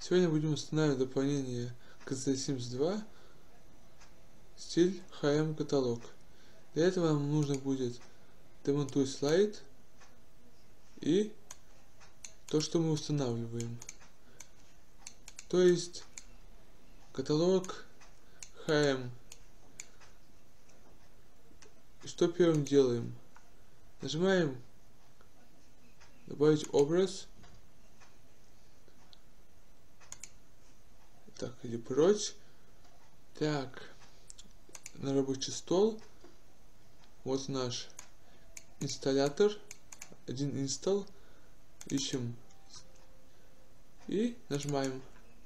Сегодня будем устанавливать дополнение к The Sims 2 стиль HM каталог. Для этого нам нужно будет демонтуй слайд и то, что мы устанавливаем. То есть каталог HM. Что первым делаем? Нажимаем добавить образ. Так, иди прочь. Так, на рабочий стол. Вот наш инсталлятор. Один инсталл. Ищем и нажимаем.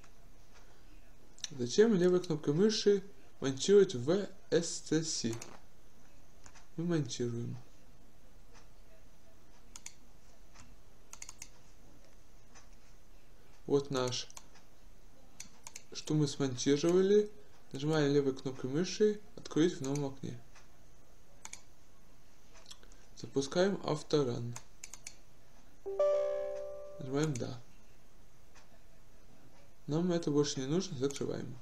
Затем левой кнопкой мыши монтировать в SCC. Мы монтируем. Вот наш, что мы смонтировали. Нажимаем левой кнопкой мыши, открыть в новом окне. Запускаем авторан. Нажимаем да. Нам это больше не нужно, закрываем.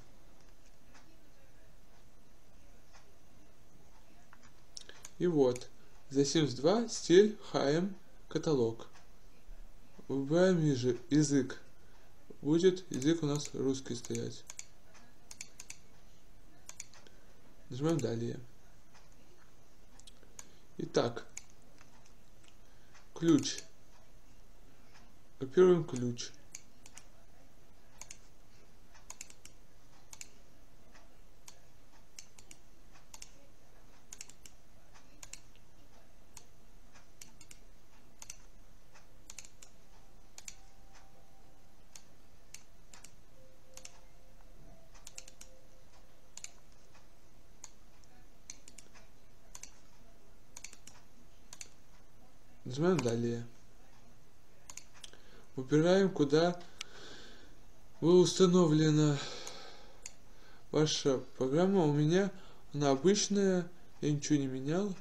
И вот, The Sims 2 стиль HM каталог. Выбираем язык. Будет язык у нас русский стоять. Нажимаем далее. Итак, ключ. Копируем ключ. Нажимаем далее. Выбираем, куда вы установлена ваша программа. У меня она обычная, я ничего не менял.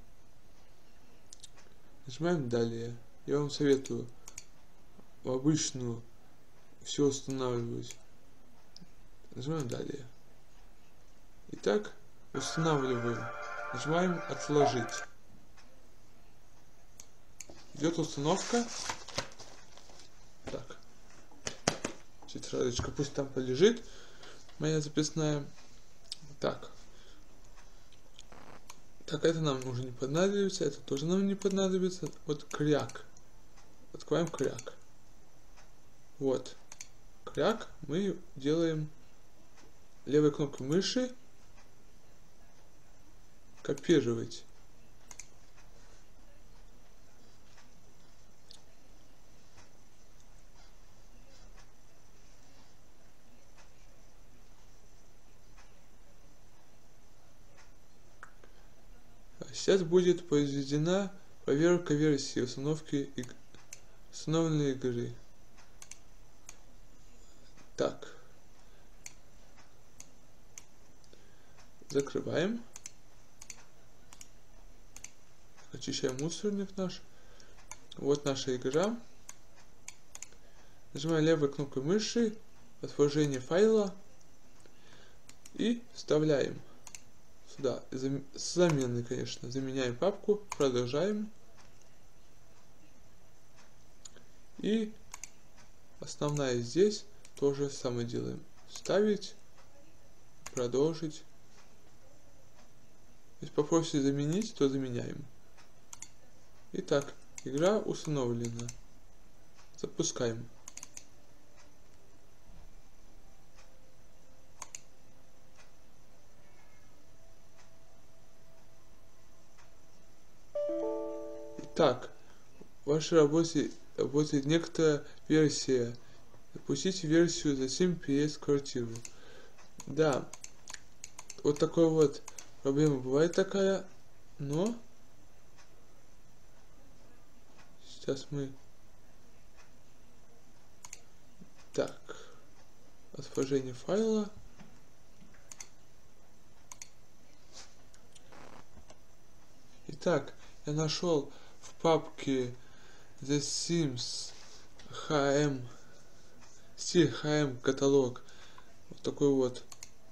Нажимаем далее. Я вам советую в обычную все устанавливать. Нажимаем далее. Итак, устанавливаем. Нажимаем отложить. Идет установка. Так. Тетрадочка пусть там полежит. Моя записная. Так. Так, это нам уже не понадобится. Это тоже нам не понадобится. Вот кряк. Открываем кряк. Вот. Кряк мы делаем левой кнопкой мыши. Копировать. Сейчас будет произведена проверка версии установки установленной игры. Так. Закрываем. Очищаем мусорник наш. Вот наша игра. Нажимаем левой кнопкой мыши, отложение файла и вставляем сюда. С заменой, конечно. Заменяем папку, продолжаем. И основная здесь тоже самое делаем. Вставить, продолжить. Если попросите заменить, то заменяем. Итак, игра установлена. Запускаем. Итак, в вашей работе работает некоторая версия. Запустите версию The Sims PS квартиру. Да, вот такой вот проблема бывает такая, но сейчас мы так, отложение файла. Итак, я нашел в папке The Sims HM стиль HM каталог. Вот такой вот.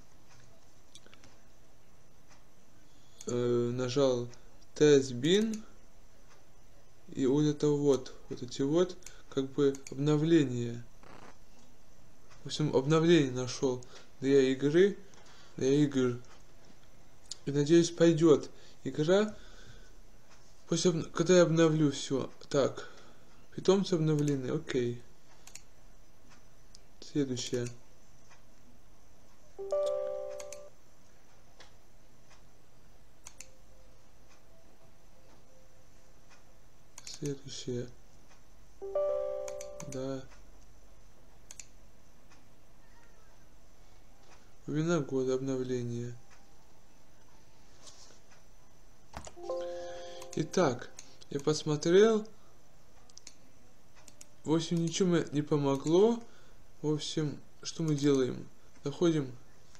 Нажал TestBin. И вот это вот эти вот, как бы обновления. В общем, обновление нашел для игр. И надеюсь, пойдет игра. Когда я обновлю все. Так. Питомцы обновлены. Окей. Следующее. Следующее. Да. Времена года обновления. Итак, я посмотрел. В общем, ничего мне не помогло. В общем, что мы делаем? Заходим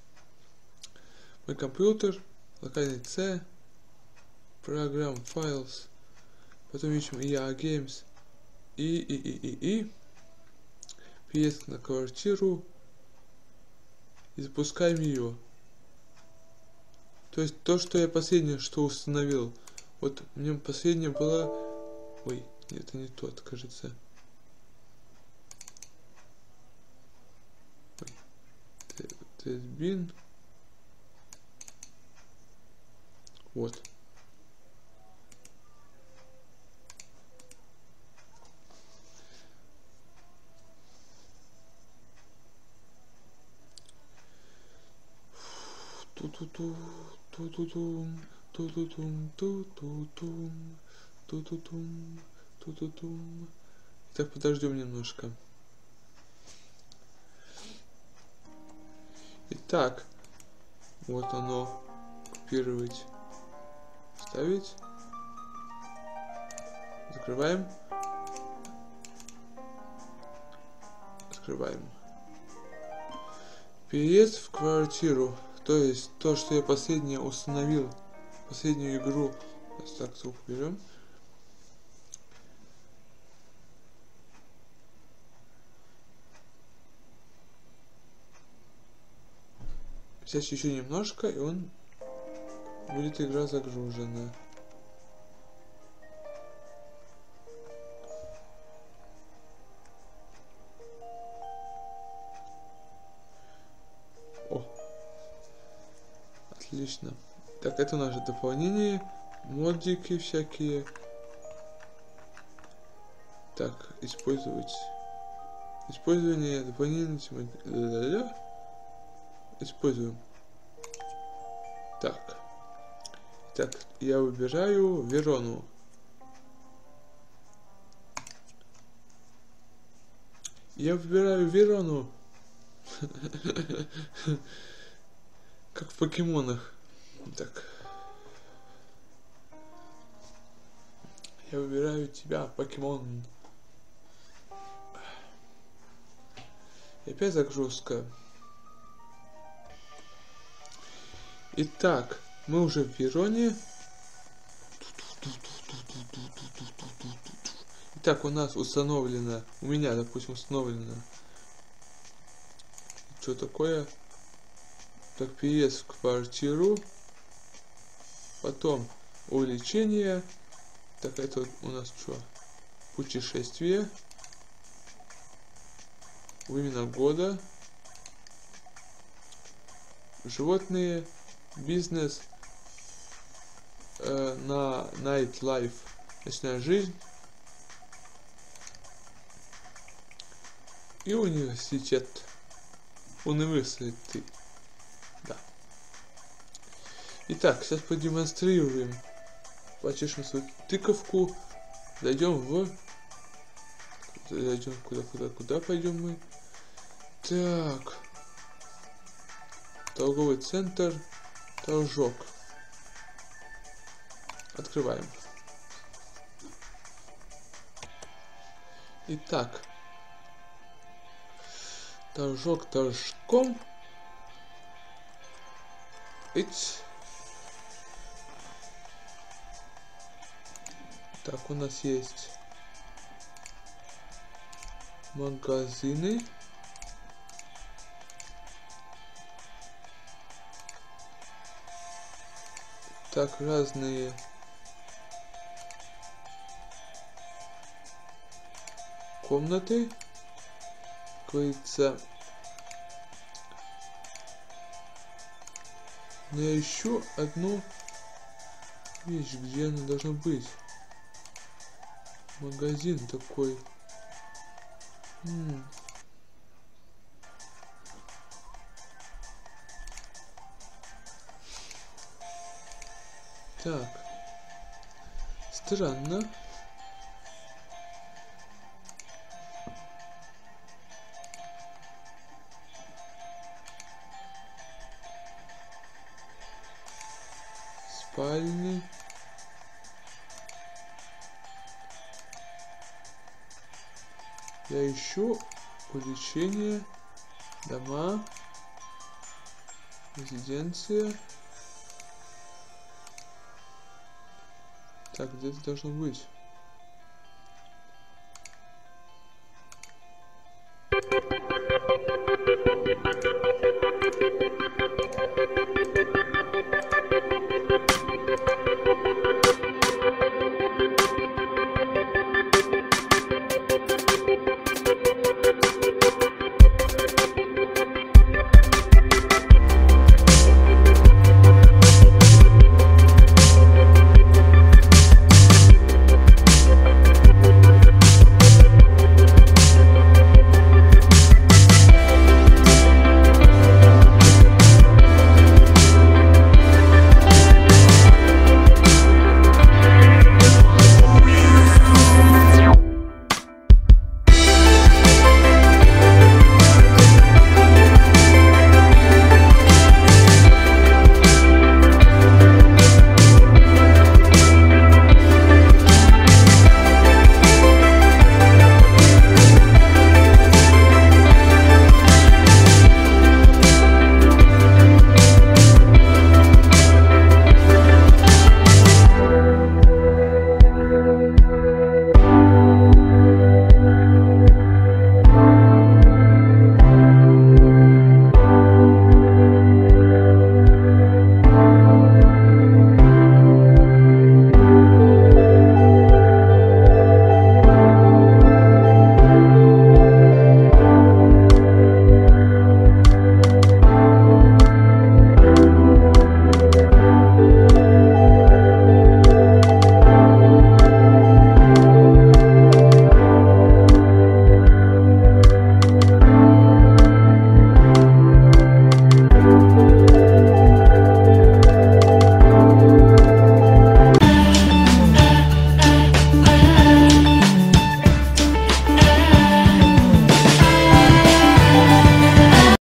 в мой компьютер, локальный C, программ Files, потом ищем EA Games и переезд на квартиру и запускаем ее. То есть то, что я последнее, что установил. Вот мне последнее было... Ой, нет, это не тот, кажется. TestBin. Вот. Ту-ту-ту, ту-ту-тум, ту-ту-тум, ту-ту-тум, ту-ту-тум, ту-ту-тум. Так, подождем немножко. Итак, вот оно. Копировать. Ставить. Закрываем. Открываем. Переезд в квартиру. То есть то, что я последнее установил. Последнюю игру. Так, звук берем. Сейчас еще немножко, и он будет игра загружена. О, отлично. Так, это наше дополнение, модики всякие. Так, использовать. Использование дополнительных. Используем. Так. Так, я выбираю Верону. Я выбираю Верону. Как в покемонах. Так. Я выбираю тебя, покемон. И опять загрузка. Итак, мы уже в Вероне. Итак, у нас установлено, у меня, допустим, установлено. Что такое? Так, переезд в квартиру. Потом увеличение. Так, это у нас что? Путешествие. Время года. Животные. Бизнес. На Night Life. Ночная жизнь. И университет. Университет. Да. Итак, сейчас продемонстрируем. Почешем свою тыковку. Зайдем куда пойдем мы? Так. Торговый центр. Торжок. Открываем. Итак. Торжок торжком. Так, у нас есть магазины. Так, разные комнаты. Как говорится, но я ищу одну вещь, где она должна быть. Магазин такой. Так. Странно. Спальни. Я ищу увеличение, дома, резиденция. Так, где это должно быть?